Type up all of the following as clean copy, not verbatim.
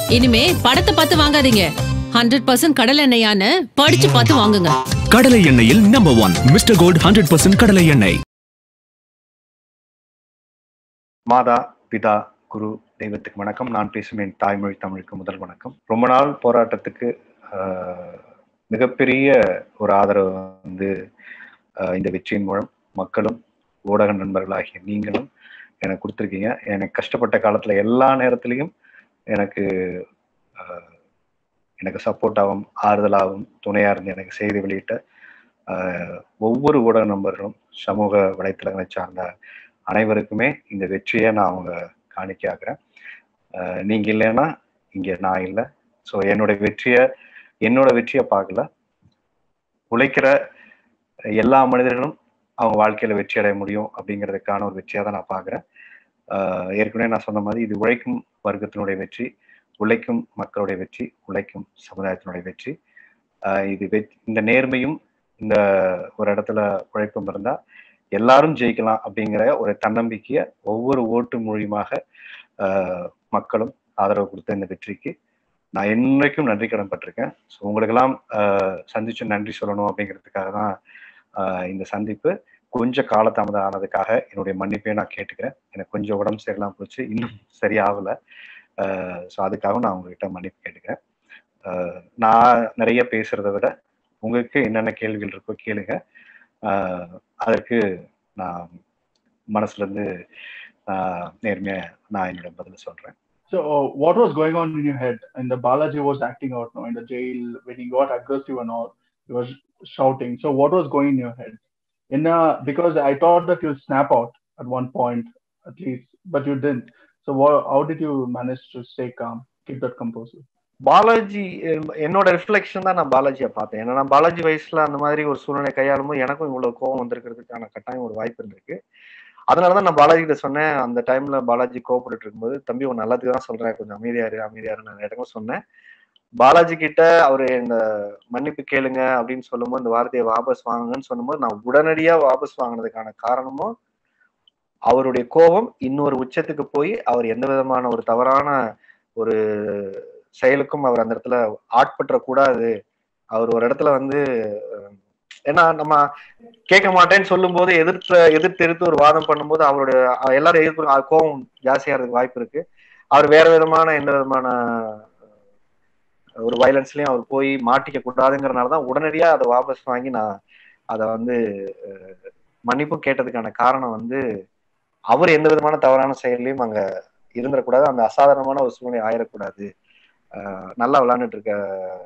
இனிமே படத்தை பார்த்து வாங்காதீங்க. 100% கடலை எண்ணெயான்னு படிச்சு பார்த்து வாங்குங்க. கடலை எண்ணெயில் நம்பர் 1 மிஸ்டர் கோல்ட் 100% கடலை எண்ணெய். மாதா பிதா குரு தெய்வத்துக்கு வணக்கம். நான் பேசும் என் தாய்மொழி தமிழுக்கு முதல் வணக்கம். ரொம்ப நாள் போராட்டத்துக்கு மிகப்பெரிய ஒரு ஆதரவு வந்து இந்த வெற்றியின் மூலம் மக்களும் ஊடக நண்பர்களாகிய நீங்களும் எனக்கு கொடுத்துருக்கீங்க. எனக்கு கஷ்டப்பட்ட காலத்துல எல்லா நேரத்திலையும் எனக்கு சப்போர்ட்டாகவும் ஆறுதலாகவும் துணையா இருந்து எனக்கு செய்தி வெளியிட்ட ஒவ்வொரு ஊடக நண்பர்களும் சமூக வலைத்தளங்களை சார்ந்த அனைவருக்குமே இந்த வெற்றியை நான் அவங்க காணிக்காகிறேன். நீங்க இல்லைன்னா இங்க நான் இல்லை. ஸோ என்னோட வெற்றியை பார்க்கல, உழைக்கிற எல்லா மனிதர்களும் அவங்க வாழ்க்கையில வெற்றி அடைய முடியும் அப்படிங்கிறதுக்கான ஒரு வெற்றியாக தான் நான் பார்க்குறேன். ஏற்கனவே நான் சொன்ன மாதிரி இது உழைக்கும் வர்க்கத்தினுடைய வெற்றி, உழைக்கும் மக்களுடைய வெற்றி, உழைக்கும் சமுதாயத்தினுடைய வெற்றி. இந்த நேர்மையும் இந்த ஒரு இடத்துல உழைப்பும் இருந்தா எல்லாரும் ஜெயிக்கலாம் அப்படிங்கிற ஒரு தன்னம்பிக்கையை ஒவ்வொரு ஓட்டு மூலியமாக மக்களும் ஆதரவு கொடுத்த இந்த வெற்றிக்கு நான் என்னைக்கும் நன்றி கடன் பட்டிருக்கேன். ஸோ உங்களுக்கெல்லாம் சந்திச்சு நன்றி சொல்லணும் அப்படிங்கிறதுக்காக தான் இந்த சந்திப்பு. கொஞ்சம் காலதாமதம் ஆனதுக்காக என்னுடைய மன்னிப்பையை நான் கேட்டுக்கிறேன். எனக்கு கொஞ்சம் உடம்பு சரியில்லாம போச்சு, இன்னும் சரியாகல. ஸோ அதுக்காக நான் உங்ககிட்ட மன்னிப்பு கேட்டுக்கிறேன். நான் நிறைய பேசுறதை விட உங்களுக்கு என்னென்ன கேள்விகள் இருக்கோ கேளுங்க. அதற்கு நான் மனசுல இருந்து நேர்மையா நான் என்னோட பதில சொல்றேன். So what was going on in your head? And the Balaji was acting out now in the jail when he got aggressive and all. He was shouting. So what was going in your head? Because I thought that you'll snap out at one point at least, but you didn't. So how did you manage to stay calm, keep that composure? Balaji என்னோட reflection தான் நான் பாலாஜியை பார்த்தேன். ஏன்னா நான் பாலாஜி வயசுல அந்த மாதிரி ஒரு சூழ்நிலை கையாளும் போது எனக்கும் இவ்வளவு கோவம் வந்திருக்கிறதுக்கான கட்டாயம் ஒரு வாய்ப்பு இருந்திருக்கு. அதனாலதான் நான் பாலாஜி கிட்ட சொன்னேன். அந்த டைம்ல பாலாஜி கோவப்பட்டு இருக்கும்போது, தம்பி உன் நல்லதுக்கு தான் சொல்றேன், கொஞ்சம் அமைதியாரு நான் இடங்களும் சொன்னேன். பாலாஜி கிட்ட அவரு இந்த மன்னிப்பு கேளுங்க அப்படின்னு சொல்லும்போது, இந்த வார்த்தையை வாபஸ் வாங்குங்கன்னு சொல்லும்போது நான் உடனடியா வாபஸ் வாங்கினதுக்கான காரணமும் அவருடைய கோபம் இன்னொரு உச்சத்துக்கு போய் அவர் எந்த விதமான ஒரு தவறான ஒரு செயலுக்கும் அவர் அந்த இடத்துல ஆட்பற்ற கூடாது. அவர் ஒரு இடத்துல வந்து ஏன்னா நம்ம கேட்க மாட்டேன்னு சொல்லும் போது எதிர்த்து ஒரு வாதம் பண்ணும்போது அவருடைய எல்லாரும் எதிர்ப்பு கோபம் ஜாஸ்தியாகிறதுக்கு வாய்ப்பு இருக்கு. அவர் வேற விதமான எந்த விதமான ஒரு வயலன்ஸ்லயும் அவர் போய் மாட்டிக்க கூடாதுங்கிறதுனாலதான் உடனடியா அதை வாபஸ் வாங்கி நான் அதை வந்து மன்னிப்பும் கேட்டதுக்கான காரணம் வந்து அவர் எந்த விதமான தவறான செயலையும் அங்க இருந்துடக்கூடாது, அந்த அசாதாரணமான ஒரு சூழ்நிலை ஆயிடக்கூடாது. நல்லா விளையாண்டுட்டு இருக்க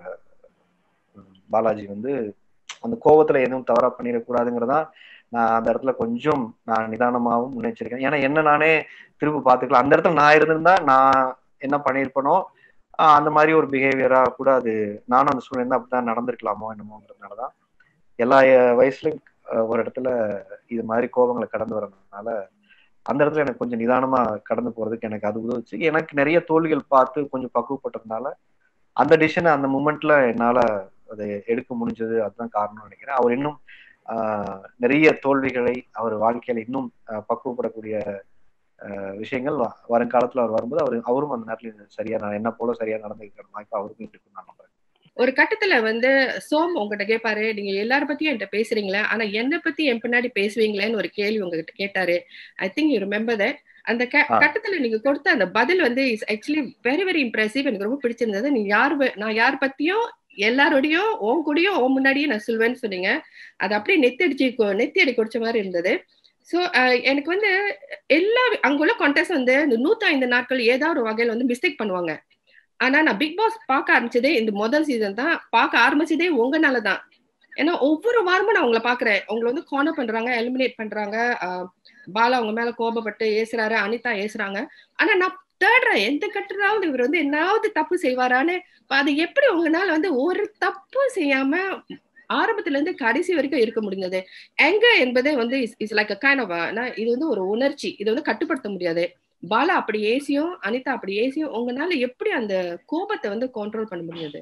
பாலாஜி வந்து அந்த கோபத்துல எதுவும் தவறா பண்ணிடக்கூடாதுங்கிறதா நான் அந்த இடத்துல கொஞ்சம் நான் நிதானமாகவும் முன்னெச்சரிக்கேன். ஏன்னா என்ன நானே திரும்ப பார்த்துக்கலாம். அந்த இடத்துல நான் இருந்திருந்தா நான் என்ன பண்ணியிருப்பனோ அந்த மாதிரி ஒரு பிஹேவியரா கூட அது நானும் அந்த சூழ்நிலை அப்படிதான் நடந்திருக்கலாமோ என்னமோங்கிறதுனாலதான் எல்லா வயசுலயும் ஒரு இடத்துல இது மாதிரி கோபங்களை கடந்து வரதுனால அந்த இடத்துல எனக்கு கொஞ்சம் நிதானமா கடந்து போறதுக்கு எனக்கு அது உதவுச்சு. எனக்கு நிறைய தோல்விகள் பார்த்து கொஞ்சம் பக்குவப்பட்டதுனால அந்த டிசிஷனை அந்த மூமெண்ட்ல என்னால அதை எடுக்க முடிஞ்சது. அதுதான் காரணம்னு நினைக்கிறேன். அவர் இன்னும் நிறைய தோல்விகளை அவர் வாழ்க்கையில இன்னும் பக்குவப்படக்கூடிய விஷயங்கள் வருங்காலத்துல அவர் வரும்போது அவரும் அந்த நேரத்துல சரியா என்ன போல சரியா நடந்துக்கிற வாய்ப்பு அவருக்கும் இருக்குன்னு நான் நம்புறேன். ஒரு கட்டத்துல வந்து சோம் உங்ககிட்ட கேட்பாரு, நீங்க எல்லாரும் பத்தியும் என்கிட்ட பேசுறீங்களா, ஆனா என்ன பத்தி என் பின்னாடி பேசுவீங்களேன்னு ஒரு கேள்வி உங்ககிட்ட கேட்டாரு. I think you remember that. அந்த கட்டத்துல நீங்க கொடுத்த அந்த பதில் வந்து is actually very very impressive. எனக்கு ரொம்ப பிடிச்சிருந்தது. நான் யார் பத்தியும் எல்லாரோடையும் உன் கூடயும் உன் முன்னாடியே நான் சொல்வேன்னு சொன்னீங்க. அது அப்படியே நெத்தி அடி குடிச்ச மாதிரி இருந்தது. ஸோ எனக்கு வந்து அங்குள்ள கான்டெஸ்ட் வந்து இந்த 105 நாட்கள் ஏதாவது ஒரு வகையில வந்து மிஸ்டேக் பண்ணுவாங்க. ஆனா நான் பிக் பாஸ் பார்க்க ஆரம்பிச்சதே இந்த முதல் சீசன் தான். பார்க்க ஆரம்பிச்சதே உங்கனாலதான். ஏன்னா ஒவ்வொரு வாரமும் நான் உங்களை பாக்குறேன். உங்களை வந்து கார்னர் பண்றாங்க, எலிமினேட் பண்றாங்க. பாலா அவங்க மேல கோபப்பட்டு ஏசுறாரு, அனிதா ஏசுறாங்க. ஆனா நான் தேடுறேன் எந்த கட்டுறாவது இவர் வந்து என்னாவது தப்பு செய்வாரான்னு. அது எப்படி உங்களால வந்து ஒரு தப்பு செய்யாம ஆரம்பத்துல இருந்து கடைசி வரைக்கும் இருக்க முடிஞ்சது? எங்க என்பதே வந்து is like a kind of இது வந்து ஒரு உணர்ச்சி. இதை வந்து கட்டுப்படுத்த முடியாது. பாலா அப்படி ஏசியும் அனிதா அப்படி ஏசியும் உங்களால எப்படி அந்த கோபத்தை வந்து கண்ட்ரோல் பண்ண முடியாது?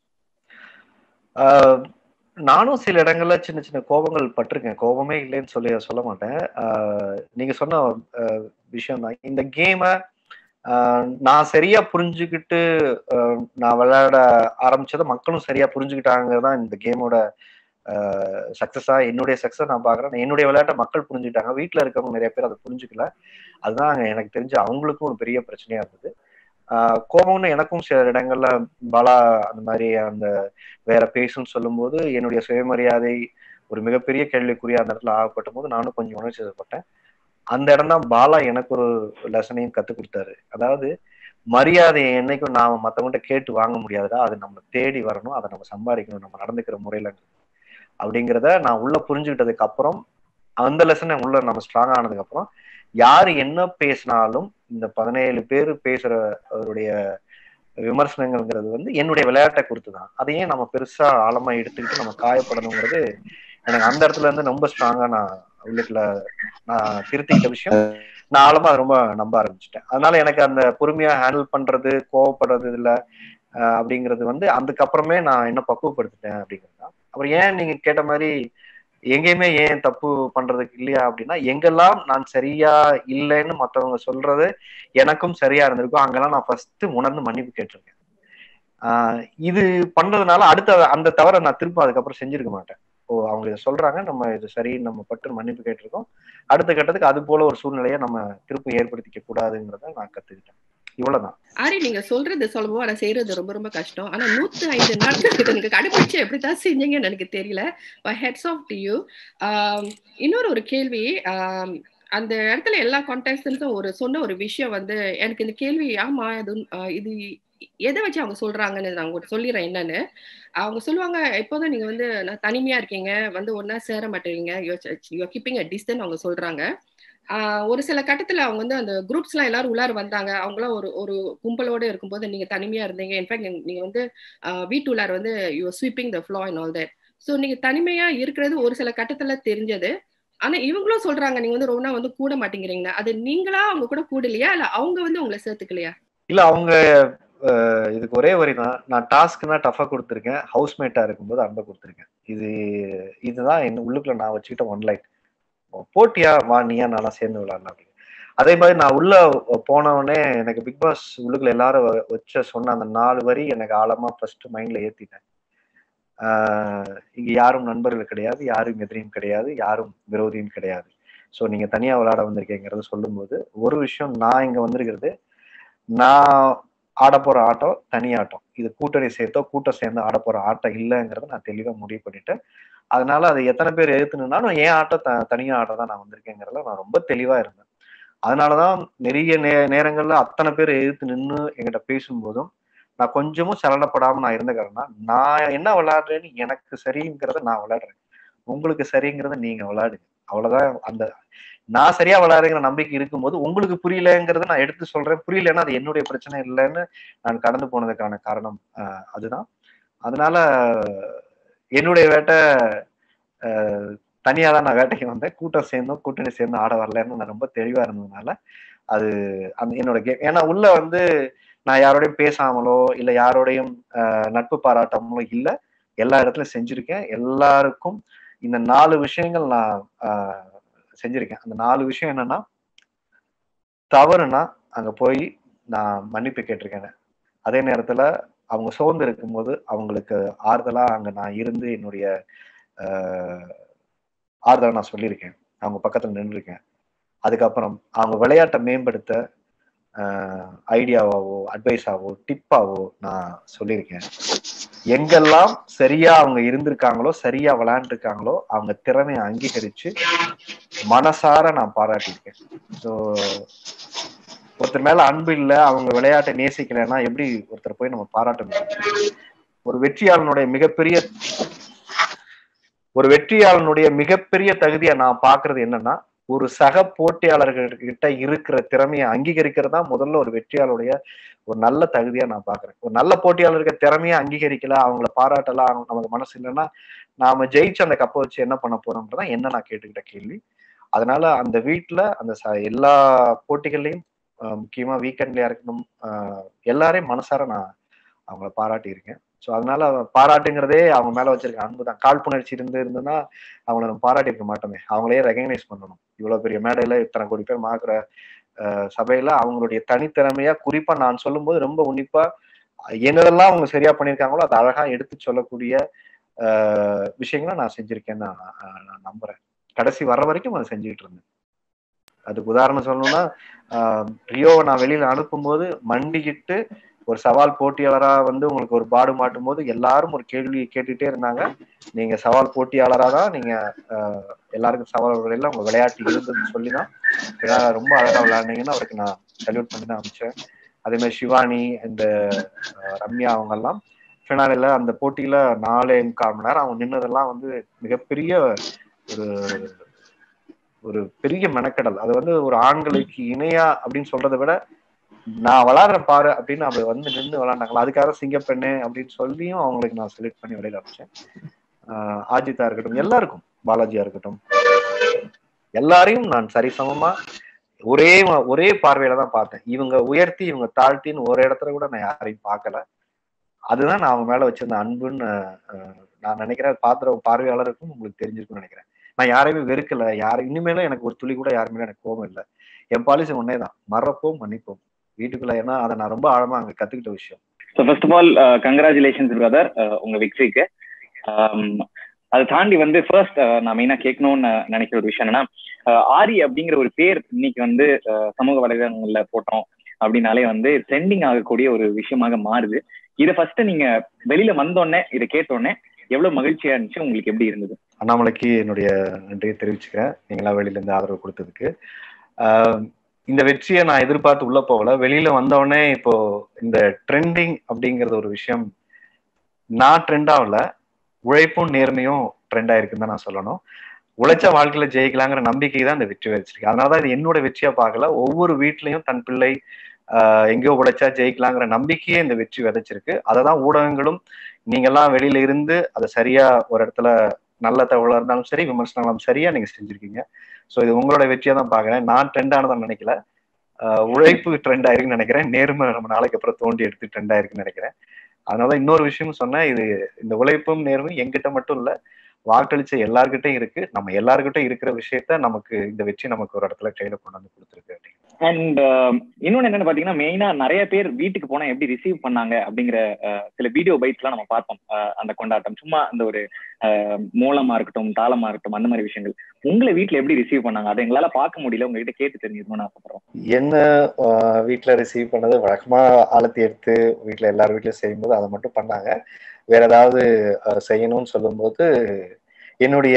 நானும் சில இடங்கள்ல சின்ன சின்ன கோபங்கள் பட்டிருக்கேன். கோபமே இல்லைன்னு சொல்ல மாட்டேன். நீங்க சொன்ன விஷயம் தான். இந்த கேமை நான் சரியா புரிஞ்சுக்கிட்டு நான் விளையாட ஆரம்பிச்சதை மக்களும் சரியா புரிஞ்சுக்கிட்டாங்கதான் இந்த கேமோட சக்சஸா என்னுடைய சக்சஸ் நான் பாக்குறேன். என்னுடைய விளையாட்டை மக்கள் புரிஞ்சுக்கிட்டாங்க. வீட்டுல இருக்கவங்க நிறைய பேர் அதை புரிஞ்சுக்கல. அதுதான் எனக்கு தெரிஞ்சு அவங்களுக்கும் ஒரு பெரிய பிரச்சனையா இருந்தது. கோபம்னு எனக்கும் சில இடங்கள்ல பாலா அந்த மாதிரி அந்த வேற பேசுன்னு சொல்லும் போது என்னுடைய சுயமரியாதை ஒரு மிகப்பெரிய கேள்விக்குறியா அந்த இடத்துல ஆகப்பட்ட போது நானும் கொஞ்சம் உணர்ச்சிப்பட்டேன். அந்த இடம் தான் பாலா எனக்கு ஒரு லெசனையும் கத்துக் கொடுத்தாரு. அதாவது மரியாதையை என்னைக்கும் நாம மத்தவங்கிட்ட கேட்டு வாங்க முடியாதுடா, அது நம்ம தேடி வரணும், அதை நம்ம சம்பாதிக்கணும் நம்ம நடந்துக்கிற முறையில அப்படிங்கிறத நான் உள்ள புரிஞ்சுக்கிட்டதுக்கு அப்புறம், அந்த லெசனை உள்ள நம்ம ஸ்ட்ராங் ஆனதுக்கு அப்புறம் யாரு என்ன பேசினாலும் இந்த 17 பேர் பேசுற அவருடைய விமர்சனங்கள்ங்கிறது வந்து என்னுடைய விளையாட்டை குறித்துதான். அதையே நம்ம பெருசா ஆழமா எடுத்துக்கிட்டு நம்ம காயப்படணுங்கிறது எனக்கு அந்த இடத்துல இருந்து ரொம்ப ஸ்ட்ராங்கா நான் உள்ளுக்குள்ள நான் திருத்திக்கிட்ட விஷயம். நான் ஆழமா ரொம்ப நம்ப ஆரம்பிச்சுட்டேன். அதனால எனக்கு அந்த பொறுமையா ஹேண்டில் பண்றது, கோவப்படுறது இல்ல அப்படிங்கிறது வந்து அதுக்கப்புறமே நான் என்ன பக்குவப்படுத்திட்டேன் அப்படிங்கிறது தான். அப்புறம் ஏன் நீங்க கேட்ட மாதிரி எங்கேயுமே ஏன் தப்பு பண்றதுக்கு இல்லையா அப்படின்னா, எங்கெல்லாம் நான் சரியா இல்லைன்னு மற்றவங்க சொல்றது எனக்கும் சரியா இருந்திருக்கும் அங்கெல்லாம் நான் ஃபர்ஸ்ட் உணர்ந்து மன்னிப்பு கேட்டிருக்கேன். இது பண்றதுனால அடுத்த அந்த தவறை நான் திரும்ப அதுக்கப்புறம் செஞ்சிருக்க மாட்டேன். அவங்க இதை சொல்றாங்க, நம்ம இது சரி, நம்ம பட்டு மன்னிப்பு கேட்டிருக்கோம், அடுத்த கட்டத்துக்கு அது போல ஒரு சூழ்நிலையை நம்ம திரும்ப ஏற்படுத்திக்க கூடாதுங்கிறத நான் கத்துக்கிட்டேன். இவ்வளவுதான். ஆரி, நீங்க சொல்றது சொல்லவும் ஆனா செய்யறது ரொம்ப ரொம்ப கஷ்டம். ஆனா 105 நாட்கள் நீங்க கடைபிடிச்சு எப்படித்தான் செஞ்சீங்கன்னு எனக்கு தெரியல. Hats off to you. இன்னொரு கேள்வி, அந்த இடத்துல எல்லா கான்டெஸ்டன்ஸும் சொன்ன ஒரு விஷயம் வந்து எனக்கு இந்த கேள்வி, ஆமா இது எதை வச்சு அவங்க சொல்றாங்கன்னு நான் உங்களுக்கு சொல்லிடுறேன் என்னன்னு. அவங்க சொல்லுவாங்க, எப்போதும் நீங்க வந்து தனிமையா இருக்கீங்க, வந்து ஒன்னா சேர மாட்டேறீங்க, யூ கீப்பிங் அ டிஸ்டன்ஸ் அவங்க சொல்றாங்க. ஒரு சில கட்டத்துல அவங்க வந்து அந்த குரூப்ஸ் எல்லாம் எல்லாரும் உள்ளார வந்தாங்க, அவங்களாம் ஒரு கும்பலோட இருக்கும்போது நீங்க தனிமையா இருந்தீங்க. இன்ஃபேக்ட் நீங்க வந்து வீட்டுள்ளார வந்து you sweeping the floor and all that. So நீங்க தனிமையா இருக்கிறது ஒரு சில கட்டத்துல தெரிஞ்சது. ஆனா இவங்களும் சொல்றாங்க நீங்க வந்து ரொம்ப வந்து கூட மாட்டேங்கிறீங்க. அது நீங்களா அவங்க கூட கூடலையா, இல்ல அவங்க வந்து உங்களை சேர்த்துக்கலையா? இல்ல, அவங்க இதுக்கு ஒரே வரிதான். நான் டாஸ்க்னா டஃபா கொடுத்துருக்கேன், ஹவுஸ்மேட்டா இருக்கும்போது அன்பை கொடுத்துருக்கேன். இதுதான் என்ன உள்ளுக்குள்ள நான் வச்சுக்கிட்ட ஒன் லைன். போட்டியா வா, நீயா நானா சேர்ந்து விளையாடலாம் அப்படின்னு. அதே மாதிரி நான் உள்ள போனவொடனே எனக்கு பிக் பாஸ் உள்ளுக்குள்ள எல்லாரும் வச்ச சொன்ன அந்த 4 வரி எனக்கு ஆழமா ஃபர்ஸ்ட் மைண்ட்ல ஏத்திட்டேன். இங்க யாரும் நண்பர்கள் கிடையாது, யாரும் எதிரியும் கிடையாது, யாரும் விரோதியும் கிடையாது. ஸோ நீங்க தனியா விளையாட வந்திருக்கீங்கிறத சொல்லும்போது ஒரு விஷயம், நான் இங்க வந்திருக்கிறது நான் ஆட போற ஆட்டம் தனி ஆட்டம். இது கூட்டணி சேர்த்தோ கூட்டம் சேர்ந்து ஆட போற ஆட்டம் இல்லைங்கிறத நான் தெளிவா முடிவு பண்ணிட்டேன். அதனால அதை எத்தனை பேர் எதிர்த்துனாலும் என் ஆட்டம் தனியா ஆட தான் நான் வந்திருக்கேங்கிறதுல நான் ரொம்ப தெளிவா இருந்தேன். அதனாலதான் நிறைய நேரங்கள்ல அத்தனை பேர் எதிர்த்து நின்று என்கிட்ட பேசும்போதும் நான் கொஞ்சமும் சலனப்படாம நான் இருந்த காரணம், நான் என்ன விளையாடுறேன்னு எனக்கு சரிங்கிறத நான் விளையாடுறேன், உங்களுக்கு சரிங்கிறத நீங்க விளையாடுங்க, அவ்வளவுதான். அந்த நான் சரியா விளையாடுங்கிற நம்பிக்கை இருக்கும்போது உங்களுக்கு புரியலங்கிறத நான் எடுத்து சொல்றேன். புரியலன்னா அது என்னுடைய பிரச்சனை இல்லைன்னு நான் கடந்து போனதுக்கான காரணம் அதுதான். அதனால என்னுடைய வேட்டை தனியா தான் நான் வேட்டைக்கு வந்தேன். கூட்டம் சேர்ந்தும் கூட்டணி சேர்ந்தும் ஆட வரலன்னு நான் ரொம்ப தெளிவா இருந்ததுனால அது அந்த என்னோட கேம். ஏன்னா உள்ள வந்து நான் யாரோடையும் பேசாமலோ இல்ல யாரோடையும் நட்பு பாராட்டாமலோ இல்ல, எல்லா இடத்துலயும் செஞ்சிருக்கேன். எல்லாருக்கும் இந்த 4 விஷயங்கள் நான் செஞ்சிருக்கேன். அந்த 4 விஷயம் என்னன்னா, தவறுனா அங்க போய் நான் மன்னிப்பு கேட்டிருக்கேன். அதே நேரத்துல அவங்க சோர்ந்து இருக்கும்போது அவங்களுக்கு ஆறுதலா அங்க நான் இருந்து என்னுடைய ஆறுதலா நான் சொல்லியிருக்கேன், அவங்க பக்கத்துல நின்றுருக்கேன். அதுக்கப்புறம் அவங்க விளையாட்டை மேம்படுத்த ஐடியாவாவோ அட்வைஸாவோ டிப்பாவோ நான் சொல்லியிருக்கேன். எங்கெல்லாம் சரியா அவங்க இருந்திருக்காங்களோ சரியா விளையாண்டுருக்காங்களோ அவங்க திறமையை அங்கீகரிச்சு மனசார நான் பாராட்டியிருக்கேன். ஸோ ஒருத்தர் மேல அன்பு இல்லை, அவங்க விளையாட்டை நேசிக்கலைன்னா எப்படி ஒருத்தர் போய் நம்ம பாராட்ட முடியும்? ஒரு வெற்றியாளனுடைய மிகப்பெரிய தகுதியை நான் பாக்குறது என்னன்னா, ஒரு சக போட்டியாளர்கிட்ட இருக்கிற திறமையை அங்கீகரிக்கிறதா முதல்ல ஒரு வெற்றியாளருடைய ஒரு நல்ல தகுதியா நான் பாக்குறேன். ஒரு நல்ல போட்டியாளருக்கு திறமையை அங்கீகரிக்கல, அவங்கள பாராட்டலாம், அவங்க நமக்கு மனசு இல்லைன்னா நாம ஜெயிச்சு அந்த கப்பை வச்சு என்ன பண்ண போறோம்ன்றதான் என்ன நான் கேட்டுக்கிட்ட கேள்வி. அதனால அந்த வீட்டுல அந்த எல்லா போட்டிகள்லையும் முக்கியமா வீக்கெண்ட்லயா இருக்கணும், எல்லாரையும் மனசார நான் அவங்கள பாராட்டி இருக்கேன். ஸோ அதனால பாராட்டுங்கிறதே அவங்க மேல வச்சிருக்க அன்பு தான். காழ்ப்புணர்ச்சி இருந்ததுன்னா அவங்கள நம்ம பாராட்டி இருக்க மாட்டோமே, அவங்களே ரெகக்னைஸ் பண்ணணும். இவ்வளவு பெரிய மேடையில இத்தனை கோடி பேர் மாக்குற சபையில அவங்களுடைய தனித்திறமையா குறிப்பா நான் சொல்லும்போது ரொம்ப உன்னிப்பா என்னதெல்லாம் அவங்க சரியா பண்ணியிருக்காங்களோ அதை அழகா எடுத்து சொல்லக்கூடிய விஷயங்களை நான் செஞ்சிருக்கேன்னு நான் நம்புறேன். கடைசி வர்ற வரைக்கும் அதை செஞ்சுக்கிட்டு இருந்தேன். அதுக்கு உதாரணம் சொல்லணும்னா ரியோவை நான் வெளியில அனுப்பும்போது மண்டிக்கிட்டு ஒரு சவால் போட்டியாளரா வந்து உங்களுக்கு ஒரு பாடு மாட்டும் போது எல்லாரும் ஒரு கேள்வி கேட்டுட்டே இருந்தாங்க. நீங்க சவால் போட்டியாளரா தான் நீங்க எல்லாருக்கும் சவால் எல்லாம் உங்க விளையாட்டு இருந்ததுன்னு சொல்லிதான் ரொம்ப அழகா விளையாடுனீங்கன்னு அவருக்கு நான் சல்யூட் பண்ணி தான் அனுப்பிச்சேன். அதே மாதிரி சிவானி இந்த ரம்யா அவங்க எல்லாம் ஃபினாலில அந்த போட்டியில 4.25 மணி நேரம் அவங்க நின்னதெல்லாம் வந்து மிகப்பெரிய ஒரு பெரிய மெனக்கடல். அது வந்து ஒரு ஆண்களுக்கு இணையா அப்படின்னு சொல்றதை விட நான் விளையாடுற பாரு அப்படின்னு அவங்க வந்து நின்று விளையாண்டாங்களா, அதுக்காக சிங்கப்பெண்ணு அப்படின்னு சொல்லியும் அவங்களுக்கு நான் செலக்ட் பண்ணி வெளியில அனுப்பிச்சேன். ஆஜித்தா இருக்கட்டும், எல்லாருக்கும், பாலாஜியா இருக்கட்டும், எல்லாரையும் நான் சரிசமமா ஒரே பார்வையில தான் பார்த்தேன். இவங்க உயர்த்தி இவங்க தாழ்த்தின்னு ஒரு இடத்துல கூட நான் யாரையும் பார்க்கல. அதுதான் நான் அவங்க மேல வச்சிருந்த அன்புன்னு நான் நினைக்கிறேன். பார்வையாளருக்கும் உங்களுக்கு தெரிஞ்சிருக்கும்னு நினைக்கிறேன். நான் யாரையுமே வெறுக்கல, இனிமேலும் எனக்கு ஒரு துளி கூட யாருமே எனக்கு கோபம் இல்லை. என் பாலிசி ஒன்னே தான், மறப்போம் மன்னிப்போம் வீட்டுக்குள்ள. ஏன்னா அதை நான் ரொம்ப ஆழமா அங்க கத்துக்கிட்ட விஷயம். So first of all congratulations brother உங்க விக்டரிக்கு. அதை தாண்டி வந்து ஃபர்ஸ்ட் நான் மெயினா கேட்கணும்னு நினைக்கிற ஒரு விஷயம் என்னன்னா, ஆரி அப்படிங்கிற ஒரு பேர் இன்னைக்கு வந்து சமூக வலைதளங்கள்ல போட்டோம் அப்படின்னாலே வந்து ட்ரெண்டிங் ஆகக்கூடிய ஒரு விஷயமாக மாறுது. இதை ஃபர்ஸ்ட் நீங்க வெளியில வந்தோடனே இதை கேட்டோடனே எவ்வளவு மகிழ்ச்சியா இருந்துச்சு, உங்களுக்கு எப்படி இருந்தது? அண்ணாமலைக்கு என்னுடைய நன்றியை தெரிவிச்சுக்கிறேன், நீங்களா வெளியில இருந்து ஆதரவு கொடுத்ததுக்கு. இந்த வெற்றியை நான் எதிர்பார்த்து உள்ள போகல. வெளியில வந்தோடனே இப்போ இந்த ட்ரெண்டிங் அப்படிங்கிறது ஒரு விஷயம் நான் ட்ரெண்ட் ஆகல, உழைப்பும் நேர்மையும் ட்ரெண்ட் ஆயிருக்குன்னு தான் நான் சொல்லணும். உழைச்சா வாழ்க்கையில ஜெயிக்கலாங்கிற நம்பிக்கை தான் இந்த வெற்றி வச்சிருக்கு. அதனாலதான் இது என்னோட வெற்றியா பார்க்கல, ஒவ்வொரு வீட்லயும் தன் பிள்ளை எங்கேயோ உழைச்சா ஜெயிக்கலாங்கிற நம்பிக்கையே இந்த வெற்றி விதைச்சிருக்கு. அததான் ஊடகங்களும் நீங்கெல்லாம் வெளியில இருந்து அதை சரியா ஒரு இடத்துல நல்ல தகவலா இருந்தாலும் சரி, விமர்சனங்களும் சரியா நீங்க செஞ்சிருக்கீங்க. ஸோ இது உங்களோட வெற்றியா தான் பாக்குறேன். நான் ட்ரெண்ட் ஆனதான் நினைக்கல, உழைப்பு ட்ரெண்ட் ஆயிருக்குன்னு நினைக்கிறேன். நேர்மை நம்ம நாளைக்கு அப்புறம் தோண்டி எடுத்து ட்ரெண்ட் ஆயிருக்குன்னு நினைக்கிறேன். அதனால இன்னொரு விஷயம் சொன்னேன், இது இந்த உழைப்பும் நேர்மையும் எங்கிட்ட மட்டும் இல்ல, வாக்களிச்ச எல்லார்கிட்டையும் இருக்கு. நம்ம எல்லார்கிட்டையும் இருக்கிற விஷயத்த நமக்கு இந்த வெற்றி நமக்கு ஒரு இடத்துல கையில கொண்டு வந்து கொடுத்துருக்கு அப்படின்னு. அண்ட் இன்னொன்னு என்னன்னு பாத்தீங்கன்னா, மெயினா நிறைய பேர் வீட்டுக்கு போனா எப்படி ரிசீவ் பண்ணாங்க அப்படிங்கிற சில வீடியோ பைட்ஸ் எல்லாம் நம்ம பார்த்தோம். அந்த கொண்டாட்டம் சும்மா அந்த ஒரு மூலமா இருக்கட்டும், தாளமா இருக்கட்டும், அந்த மாதிரி விஷயங்கள் உங்களை வீட்டுல எப்படி ரிசீவ் பண்ணாங்க அதை எங்களால பார்க்க முடியல, உங்ககிட்ட கேட்டு தெரிஞ்சுக்கணும்னு ஆசைப்படுறோம். என்ன வீட்டுல ரிசீவ் பண்ணது வழக்கமா ஆழத்தி எடுத்து வீட்டுல எல்லார் வீட்லயும் செய்யும்போது அதை மட்டும் பண்ணாங்க. வேற ஏதாவது செய்யணும்னு சொல்லும் போது என்னுடைய